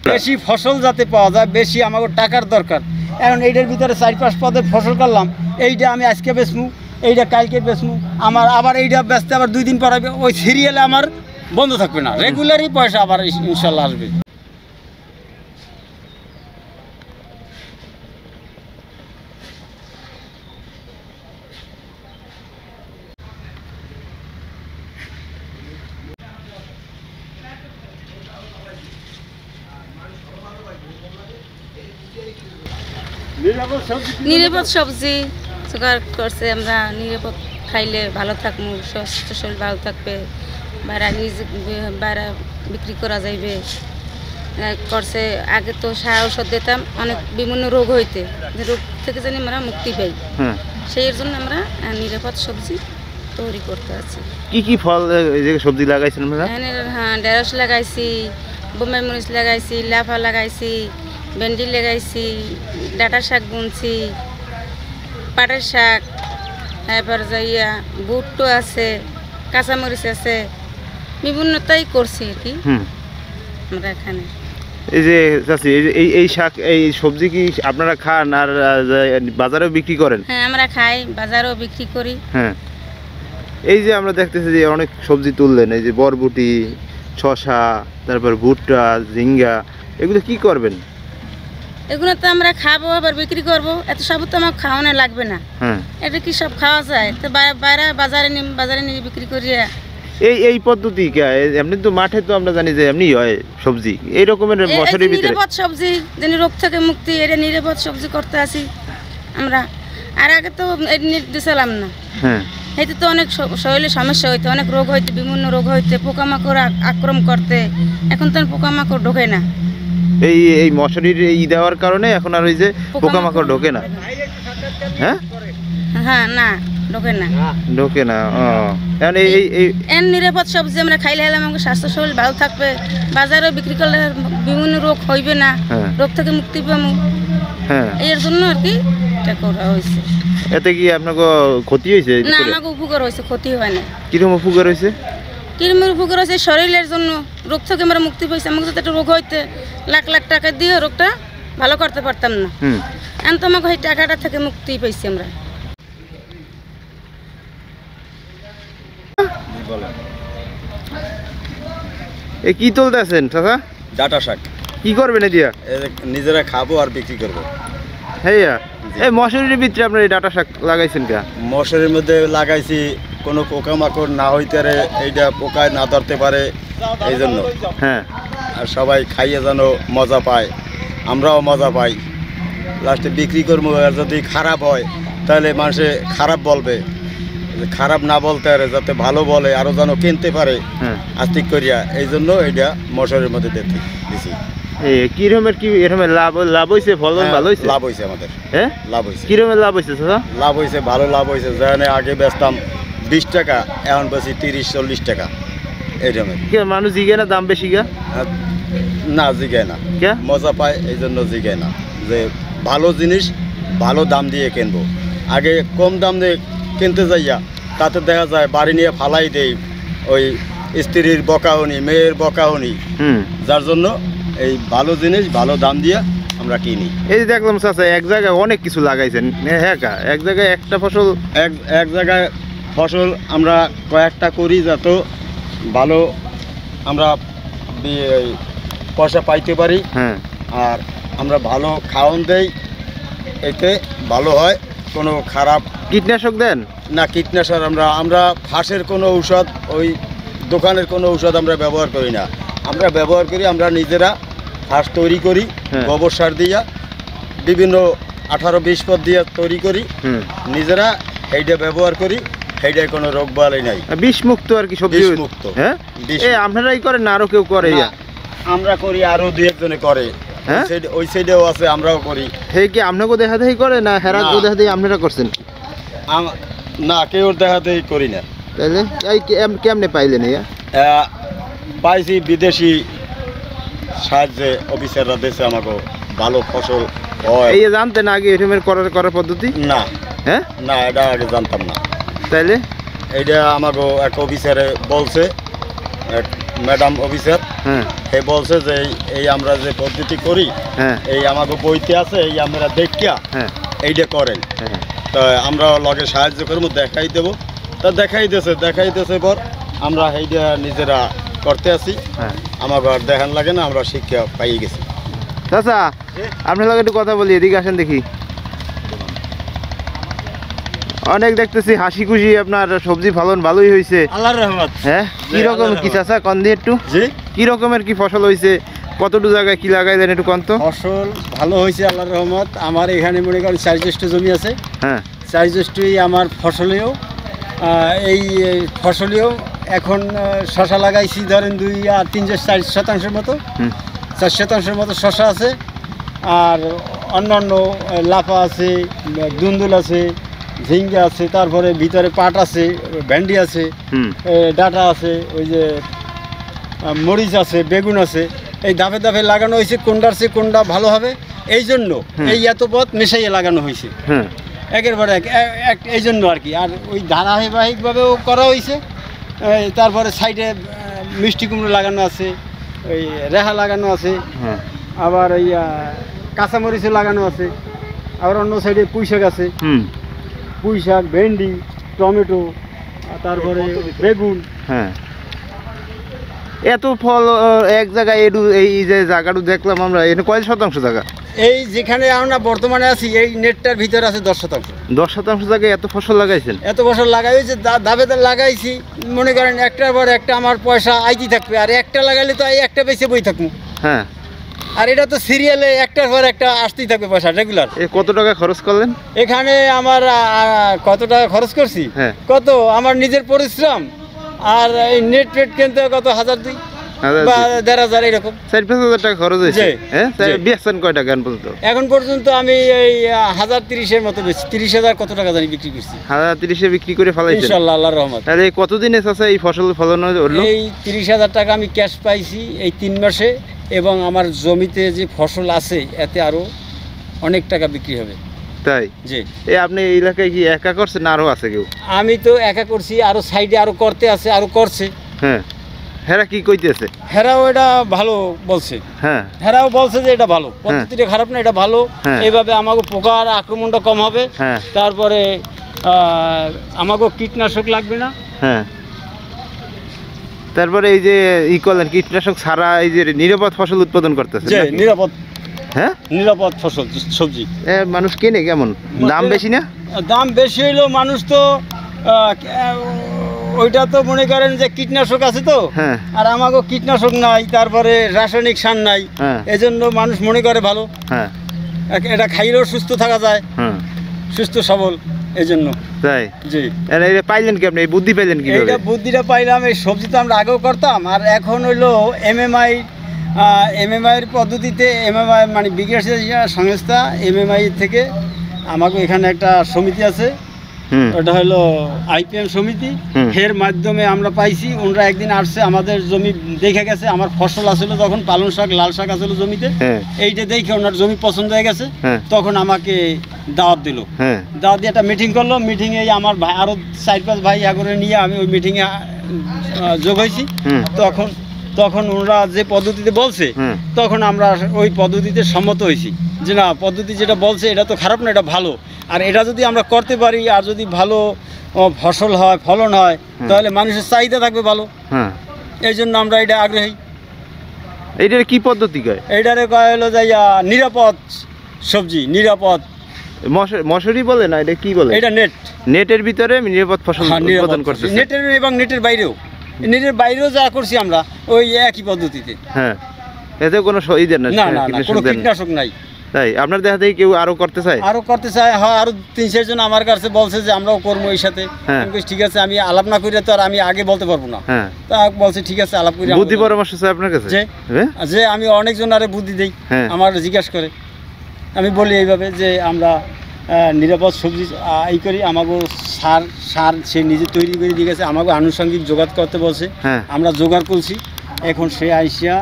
বেশি ফসল যাতে পাওয়া যায়, বেশি আমাকে টাকার দরকার। এখন এইটার ভিতরে 4-5 পদের ফসল করলাম, এইটা আমি আজকে বেচমু, এইটা কালকে বেচমু, আমার আবার এইটা বেচতে আবার 2 দিন পর হবে, ওই সিরিয়ালে আমার বন্ধ থাকবে না, রেগুলারই পয়সা আবার ইনশাল্লাহ আসবে। নিরাপদ সবজি জোগাড় করছে, আমরা নিরাপদ খাইলে ভালো থাকবো, স্বাস্থ্য শরীর ভালো থাকবে, বাইরে নিজে বাইরে বিক্রি করা যাইবে করছে। আগে তো সার ঔষধ দিতাম, অনেক বিভিন্ন রোগ হইতে, যে রোগ থেকে জানি আমরা মুক্তি পাই, সেই জন্য আমরা নিরাপদ সবজি তৈরি করতে আছি। কি কি ফল সবজি লাগাইছেন? হ্যাঁ, ঢেঁড়স লাগাইছি, বোম্বাই মরিচ লাগাইছি, লাফা লাগাইছি, ভেন্ডি লাগাইছি, ডাঁটা শাক বুনছি, পাটের শাক, এবার যাইয়া ভুট্টো আছে, কাঁচামরিচ আছে, বিভিন্নতাই করছি আর কি আমরা এখানে। এই যে চাচি, এই শাক এই সবজি কি আপনারা খান আর বাজারেও বিক্রি করেন? হ্যাঁ, আমরা খাই, বাজারেও বিক্রি করি। হ্যাঁ, এই যে আমরা দেখতেছি যে অনেক সবজি তুললেন, এই যে বরবটি, শসা, তারপর ভুট্টা, ঝিঙ্গা, এগুলো কি করবেন? এগুলো তো আমরা খাবো আবার বিক্রি করবো, এত সব তো আমার খাওয়ানো লাগবে না। এটা কি সব খাওয়া যায়? তো বাইরে বাজারে নিয়ে বিক্রি করি। এই পদ্ধতি এমনি তো মাঠে তো আমরা জানি যে এমনি হয় সবজি, এই রকমের মশারির ভিতরে নিরাপদ সবজি, যেন রোগ থেকে মুক্তি, এটা নিরাপদ সবজি করতে আসি আমরা। আর আগে তো দিছিলাম না, এতে তো অনেক শরীরে সমস্যা হইতে, অনেক রোগ হইতে, বিভিন্ন রোগ হইতে, পোকামাকড় আক্রমণ করতে। এখন তো পোকামাকড় ঢোকে না, এই মশারির এই দেওয়ার কারণে এখন আর ওই যে পোকামাকড় ঢোকে না। হ্যাঁ, না ঢোকে না। এই নিরাপদ সবজি আমরা খাইলে হলে আমাদের স্বাস্থ্য শরীর ভালো থাকবে, বাজারে বিক্রি করলে বিভিন্ন রোগ হইবে না, রোগ থেকে মুক্তি পাবো। এর জন্য আর কি এটা করা হয়েছে। এতে কি আপনাকে ক্ষতি হয়েছে? না, আমাকে উপকার হয়েছে, ক্ষতি হয় না। কিরকম উপকার হয়েছে? কিরমের উপকার হয়েছে? শরীরের জন্য, রোগ থেকে আমরা মুক্তি পাইছি। আমাকে যদি একটা রোগ হইতে লাখ লাখ টাকা দিয়ে রোগটা ভালো করতে পারতাম না, এখন তো আমাকে ওই টাকাটা থেকে মুক্তি পাইছি আমরা। কি তুলতেছেন চাচা? ডাঁটা শাক। কি করবেন দিয়া? নিজেরা খাবো আর বিক্রি করবো। হ্যাঁ, এই মশারির ভিতরে আপনার এই ডাঁটা শাক লাগাইছেন কে? মশারির মধ্যে লাগাইছি কোনো পোকামাকড় না হইতে পারে, এইটা পোকায় না ধরতে পারে, এই জন্য। হ্যাঁ, আর সবাই খাইয়ে যেন মজা পায়, আমরাও মজা পাই। লাস্টে বিক্রি করবো, আর যদি খারাপ হয় তাহলে মানুষে খারাপ বলবে, খারাপ না বলতে পারে, যাতে ভালো বলে, আরও যেন কিনতে পারে আস্তিক করিয়া, এই জন্য এইটা মশারির মধ্যে দিছি। কিরমের লাভ হয়েছে? ফলন ভালো হয়েছে? লাভ হয়েছে আমাদের। লাভ হয়েছে। কিরমের লাভ হয়েছে? লাভ হয়েছে, ভালো লাভ হয়েছে। যেখানে আগে বেচতাম 20 টাকা, এখন বেশি 30-40 টাকা এইরকমের। মানুষ জিগে না দাম বেশি গা? না, জিগায় না, মজা পায়, এই জন্য জিগায় না, যে ভালো জিনিস ভালো দাম দিয়ে কিনবো। আগে কম দাম দিয়ে কিনতে যাইয়া তাতে দেখা যায় বাড়ি নিয়ে ফালাই দেই, ওই স্ত্রীর বকাহনি, মেয়ের বকাহনি, যার জন্য এই ভালো জিনিস ভালো দাম দিয়ে আমরা কিনি। এই যে দেখলাম চাচা এক জায়গায় অনেক কিছু লাগাইছেন। হ্যাঁ, এক জায়গায় একটা ফসল, এক জায়গায় ফসল আমরা কয়েকটা করি, যত ভালো আমরা পয়সা পাইতে পারি। আর আমরা ভালো খাওয়ান দেই, এতে ভালো হয়। কোনো খারাপ কীটনাশক দেন না? কীটনাশক আমরা ফাঁসের কোনো ঔষধ, ওই দোকানের কোনো ঔষধ আমরা ব্যবহার করি না। আমরা ব্যবহার করি, আমরা নিজেরা ফাঁস তৈরি করি, গোবর সার দিয়া, বিভিন্ন 18-20 পদ দিয়ে তৈরি করি, নিজেরা এইটা ব্যবহার করি। এইটাই কোনো রোগ বালাই নাই, বিষমুক্ত আর কি, সবজি মুক্ত। আপনারাই করেন না আরো কেউ করে? আমরা করি, আরো 2-1 জনে করে, ওই সাইডেও আছে, আমরাও করি। হে কি আপনাকে দেখা দেখি করে না হেরা দেখা দেখি আপনারা করছেন? না, কেউ দেখা দেখি করি না। তাহলে কেমনে পাইলেন? পাইছি বিদেশি সাহায্যে, অফিসাররা দেশে আমাকে ভালো ফসল হয়। এই জানতেন আগে এরকমের করার পদ্ধতি? না, না, এটা আগে জানতাম না। তাইলে এইটা আমাকে এক অফিসারে বলছে, ম্যাডাম অফিসার, হ্যাঁ এই বলছে যে এই আমরা যে পদ্ধতি করি হ্যাঁ এই আমাকে বইতে আছে, এই আমরা দেখিয়া হ্যাঁ এইটা করেন। হ্যাঁ তা আমরা লগে সাহায্য করবো, দেখাই দেবো। তা দেখাইতেছে পর আমরা এইটা নিজেরা করতে আছি। হ্যাঁ আমাকে আর দেখান লাগে না, আমরা শিক্ষা পাই গেছি। চাচা আপনার লগে একটু কথা বলি, এদিকে আসেন দেখি। অনেক দেখতেছি হাসি খুশি, আপনার সবজি ফলন ভালোই হয়েছে। আল্লাহর রহমত। হ্যাঁ কি রকম কি চাচা কন দিয়ে একটু, জি, কি রকমের কি ফসল হয়েছে, কতটুকু জায়গায় কি লাগাইলেন একটু কন তো। ফসল ভালো হয়েছে আল্লাহর রহমত। আমার এখানে মনে করেন 4 জ্যৈষ্ঠ জমি আছে। হ্যাঁ 4 জ্যৈষ্ঠই আমার ফসলেও এই ফসলেও এখন শশা লাগাইছি ধরেন 2 আর 3 4 শতাংশের মতো, 4 শতাংশের মতো শশা আছে। আর অন্যান্য লাফা আছে, দুন্দুল আছে, ঝিঙ্গা আছে, তারপরে ভিতরে পাট আছে, ভেন্ডি আছে, ডাটা আছে, ওই যে মরিচ আছে, বেগুন আছে। এই ধাপে ধাপে লাগানো হয়েছে, কোনটার চেয়ে কোনটা ভালো হবে এই জন্য এই এত পথ মেশাইয়ে লাগানো হয়েছে একের পর এক এই জন্য আর কি। আর ওই ধারাবাহিকভাবেও করা হয়েছে। তারপরে সাইডে মিষ্টি কুমড়ো লাগানো আছে, ওই রেহা লাগানো আছে, আবার ওই কাঁচামরিচও লাগানো আছে, আবার অন্য সাইডে পুঁই শাক আছে, পুঁই শাক, ভেন্ডি, টমেটো, তারপরে বেগুন। হ্যাঁ এত ফল এক জায়গায় এই যে জায়গাটা দেখলাম আমরা, এখানে কয় শতাংশ জায়গা? এই যেখানে আমরা বর্তমানে আছি এই নেটটার ভিতরে আছে 10 শতাংশ। 10 শতাংশ জায়গায় এত ফসল লাগাইছেন? এত ফসল লাগাই হয়েছে, দাবে লাগাইছি। মনে করেন একটার পর একটা আমার পয়সা আইতে থাকবে, আর একটা লাগাইলে তো এই একটা বেঁচে বই থাকবো। হ্যাঁ আর এটা তো সিরিয়ালে একটার পর একটা আসতেই থাকবে পয়সা রেগুলার। কত টাকা খরচ করলেন এখানে? আমার কত টাকা খরচ করছি? হ্যাঁ কত আমার নিজের পরিশ্রম, আর এই নেট ফেট কিনতে কত 1000 বা 1500 এরকম 4-5 টাকা খরচ হয়েছে। হ্যাঁ বেচছেন কয় টাকা এখন পর্যন্ত? আমি এই 1030-এর মতো বেশি, 30,000 কত টাকা জানি বিক্রি করছি। 1030-এ বিক্রি করে ফেলাইছেন ইনশাআল্লাহ, আল্লাহর রহমত। তাহলে কতদিনে চাচা এই ফসল ফলন হলো? এই 30,000 টাকা আমি ক্যাশ পাইছি এই 3 মাসে, এবং আমার জমিতে যে ফসল আছে এতে আরো অনেক টাকা বিক্রি হবে। তাই? জি। এই আপনি এই এলাকায় কি একা করছেন না আরো আছে কেউ? আমি তো একা করছি, আরো সাইডে আরো করতে আছে, আরো করছে। হ্যাঁ হেরা কি কইতেছে? হেরাও এটা ভালো বলছে। হ্যাঁ হেরাও বলছে যে এটা ভালো, পদ্ধতিটা খারাপ না, এটা ভালো। এইভাবে আমাকে পোকার আক্রমণটা কম হবে। তারপরে আমাকে কীটনাশক লাগবে না। হ্যাঁ তারপরে এই যে করলেন কীটনাশক ছাড়া এই যে নিরাপদ ফসল উৎপাদন করতেছে। নিরাপদ। হ্যাঁ নিরাপদ ফসল সবজি। মানুষ কেনে কেমন? দাম বেশি না? দাম বেশি হইলেও মানুষ তো ওইটা তো মনে করেন যে কীটনাশক আছে তো, আর আমাকে কীটনাশক নাই, তারপরে রাসায়নিক সার নাই, এজন্য মানুষ মনে করে ভালো। এটা খাইলেও সুস্থ থাকা যায়, সুস্থ সবল, এই জন্য। তাই? জি। পাইলেন কি আপনি, এই বুদ্ধি পাইলেন কি? এইটা বুদ্ধিটা পাইলাম, এই সবজি তো আমরা আগেও করতাম, আর এখন হইলো এমএমআইয়ের পদ্ধতিতে, এমএমআই মানে বিকাশ সংস্থা এমএমআই থেকে আমাকে এখানে একটা সমিতি আছে, ওটা হলো আইপিএম সমিতি, এর মাধ্যমে আমরা পাইছি। ওনারা একদিন আসছে, আমাদের জমি দেখে গেছে, আমার ফসল আসলে তখন পালং শাক, লাল শাক আসলে জমিতে, এইটা দেখে ওনার জমি পছন্দ হয়ে গেছে, তখন আমাকে দাওয়াত দিল। দাওয়াত দিয়ে একটা মিটিং করলো। মিটিংয়ে আমার ভাই আরো 4-5 ভাই আগরে নিয়ে আমি ওই মিটিংয়ে যোগ হয়েছি। তখন ওনারা যে পদ্ধতিতে বলছে, তখন আমরা ওই পদ্ধতিতে সম্মত হয়েছি যে না, পদ্ধতি যেটা বলছে এটা তো খারাপ না, এটা ভালো। আর এটা যদি আমরা করতে পারি, আর যদি ভালো ফসল হয়, ফলন হয়, তাহলে মানুষের চাহিদা থাকবে ভালো। এই জন্য আমরা এটা আগ্রহী। এইটার কি পদ্ধতি কয়? এইটারে কয় হলো যে নিরাপদ সবজি, নিরাপদ মশারি বলে না, এটা কি বলে? এটা নেটের ভিতরে নিরাপদ ফসল উৎপাদন করতে, নেটের এবং নেটের বাইরেও, যা করছি আমরা ওই একই পদ্ধতিতে। হ্যাঁ এতে কোনো কোনো কীটনাশক নাই। তাই? আপনার দেখা দেখি কেউ আরো করতে চায়? হ্যাঁ, আরো 3-4 জন আমার কাছে বলছে যে আমরাও করবো এই সাথে। ঠিক আছে, আমি আলাপ না করে তো আর আমি আগে বলতে পারবো না। তা বলছে ঠিক আছে, আলাপ করে। বুদ্ধি পরামর্শ চাই আপনার কাছে? যে আমি অনেকজন আরে বুদ্ধি দেই, আমার জিজ্ঞাসা করে। আমি বলি এইভাবে যে আমরা নিরাপদ সবজি এই করি, আমাকে সার সে নিজে তৈরি করে দিয়ে গেছে, আমাকে আনুষঙ্গিক জোগাড় করতে বলছে, আমরা জোগাড় করছি। এখন সে আইসিয়া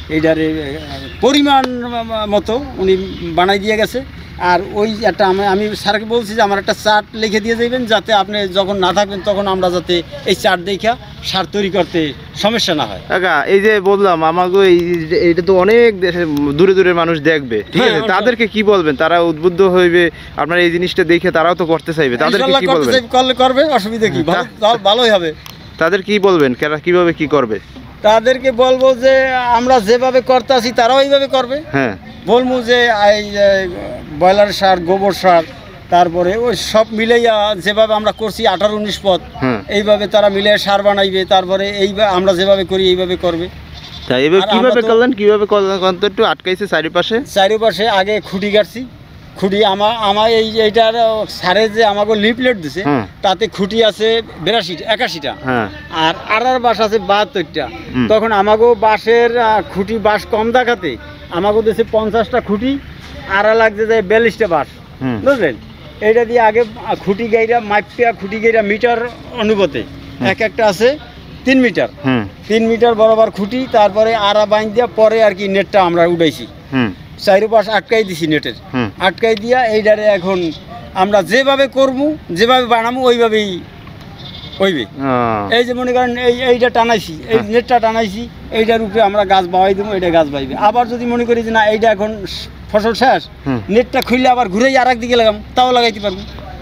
এইটার পরিমাণ মতো উনি বানাই দিয়ে গেছে। আর ওই একটা আমি স্যারকে বলছি যে আমার একটা চার্ট লিখে দিয়ে যাবেন, যাতে আপনি যখন না থাকবেন তখন আমরা যাতে এই চার্ট দেখা সার তৈরি করতে সমস্যা না হয়। কাকা এই যে বললাম আমাকে এইটা তো অনেক দেশে দূরে দূরে মানুষ দেখবে, ঠিক আছে, তাদেরকে কি বলবেন? তারা উদ্বুদ্ধ হইবে আপনার এই জিনিসটা দেখে, তারাও তো করতে চাইবে, তাদেরকে কি বলবেন? করবে, অসুবিধা কি, ভালোই হবে। তাদের কি বলবেন, কিভাবে কি করবে? তাদেরকে বলবো যে আমরা যেভাবে করতে আসি তারাও এইভাবে করবে। হ্যাঁ, বলবো যে এই ব্রয়লার সার, গোবর সার, তারপরে ওই সব মিলাইয়া যেভাবে আমরা করছি 18-19 পথ, এইভাবে তারা মিলে সার বানাইবে। তারপরে এইভাবে আমরা যেভাবে করি এইভাবে করবে। তাই এবার কিভাবে করলেন তো একটু আটকাইছে চারিপাশে আগে খুঁটি গাড়ছি। খুঁটি আমার এইটার সারে যে আমাকে লিফলেট দিছে তাতে খুঁটি আছে 81টা, আর বাঁশ আছে 72টা। তখন আমাকেও বাঁশের খুঁটি বাঁশ কম দেখাতে আমাকেও দিয়েছে 50টা খুঁটি, আর লাগছে যে 42টা বাঁশ, বুঝলেন? এইটা দিয়ে আগে খুঁটি গাইরা মাইপিয়া, খুঁটি গাইরা মিটার অনুপাতে একটা আছে 3 মিটার, 3 মিটার বরাবর খুঁটি। তারপরে আড়া বাইন দিয়া পরে আর কি নেটটা আমরা উঠাইছি, চারিপাশ আটকাই দিছি নেটের, আটকাই দিয়া এইটারে এখন আমরা যেভাবে করবো, যেভাবে বানাবো ওইভাবেই হইবে। এই যে মনে করেন এইটা টানাইছি, এই নেটটা টানাইছি, এইটার উপরে আমরা গাছ বাওয়াই দেবো, এইটা গাছ বাইবে। আবার যদি মনে করি যে না এইটা এখন ফসল শেষ, নেটটা খুললে আবার ঘুরে আর একদিকে লাগাম, তাও লাগাইতে পারবো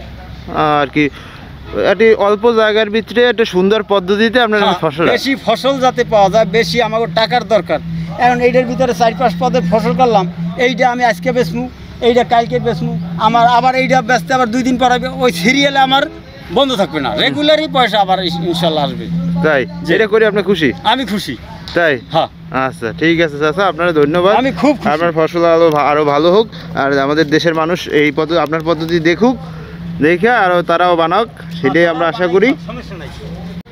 আর কি। একটি অল্প জায়গার ভিতরে একটা সুন্দর পদ্ধতিতে আপনার ফসল, বেশি ফসল যাতে পাওয়া যায়, বেশি আমাকে টাকার দরকার। এখন এইটার ভিতরে 4-5 পদে ফসল করলাম, এইটা আমি আজকে বেচমু, এইটা কালকে বেচমু, আমার আবার এইটা বেচতে আবার 2 দিন পর হবে, ওই সিরিয়ালে আমার বন্ধ থাকবে না, রেগুলারই পয়সা আবার ইনশাল্লাহ আসবে। তাই যেটা করে আপনি খুশি? আমি খুশি। তাই? হ্যাঁ, আচ্ছা, ঠিক আছে চাচা, আপনার ধন্যবাদ। আমি খুব আপনার ফসল আরো ভালো হোক, আর আমাদের দেশের মানুষ এই আপনার পদ্ধতি দেখুক, দেখে আরো তারাও বানাক, সেটাই আমরা আশা করি। সমস্যা নাই।